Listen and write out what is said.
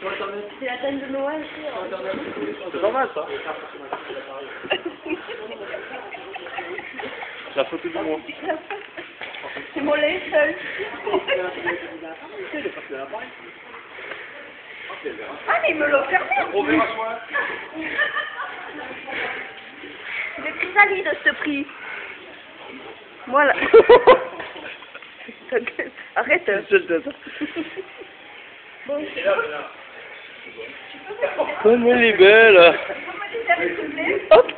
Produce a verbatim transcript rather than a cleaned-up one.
C'est la scène de Noël. C'est pas mal ça. La photo du mois. C'est mon lait seul. Ah, mais il me l'a fermé. J'ai pris sali de ce prix. Voilà. Arrête. Bon. Comme elle est belle. Comment tu t'es Hop.